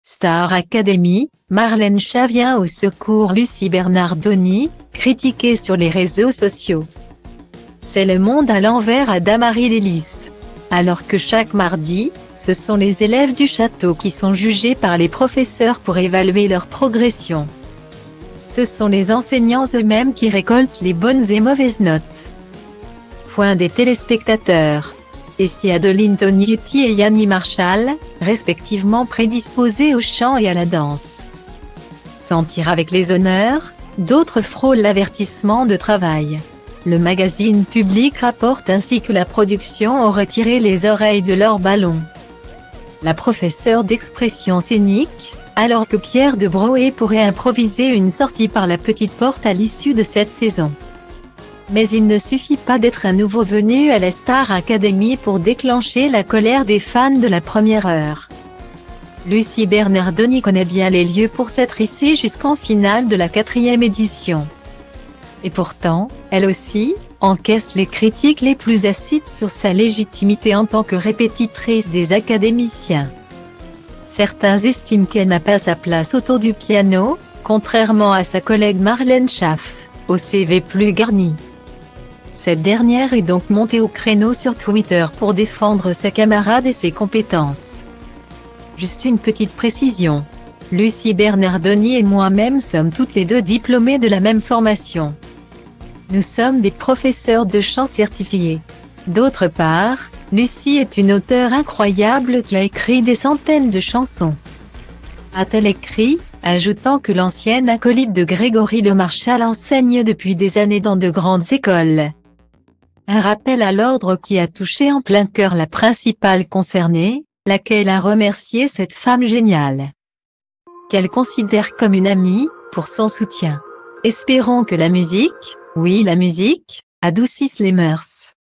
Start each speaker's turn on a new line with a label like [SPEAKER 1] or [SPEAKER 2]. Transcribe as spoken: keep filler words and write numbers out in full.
[SPEAKER 1] Star Academy, Marlène Schiave vient au secours Lucie Bernardoni, critiquée sur les réseaux sociaux. C'est le monde à l'envers à Damary-Lélis. Alors que chaque mardi, ce sont les élèves du château qui sont jugés par les professeurs pour évaluer leur progression. Ce sont les enseignants eux-mêmes qui récoltent les bonnes et mauvaises notes. Point des téléspectateurs. Et si Adeline Toniutti et Yanni Marshall, respectivement prédisposés au chant et à la danse, s'en tirent avec les honneurs, d'autres frôlent l'avertissement de travail. Le magazine Public rapporte ainsi que la production aurait tiré les oreilles de leur ballon. La professeure d'expression scénique, alors que Pierre de Broé pourrait improviser une sortie par la petite porte à l'issue de cette saison. Mais il ne suffit pas d'être un nouveau venu à la Star Academy pour déclencher la colère des fans de la première heure. Lucie Bernardoni connaît bien les lieux pour s'être hissée jusqu'en finale de la quatrième édition. Et pourtant, elle aussi, encaisse les critiques les plus acides sur sa légitimité en tant que répétitrice des académiciens. Certains estiment qu'elle n'a pas sa place autour du piano, contrairement à sa collègue Marlène Schiave, au C V plus garni. Cette dernière est donc montée au créneau sur Twitter pour défendre sa camarade et ses compétences. Juste une petite précision. Lucie Bernardoni et moi-même sommes toutes les deux diplômées de la même formation. Nous sommes des professeurs de chant certifiés. D'autre part, Lucie est une auteure incroyable qui a écrit des centaines de chansons. A-t-elle écrit, ajoutant que l'ancienne acolyte de Grégory Le Marchal enseigne depuis des années dans de grandes écoles. Un rappel à l'ordre qui a touché en plein cœur la principale concernée, laquelle a remercié cette femme géniale, qu'elle considère comme une amie, pour son soutien. Espérons que la musique, oui la musique, adoucisse les mœurs.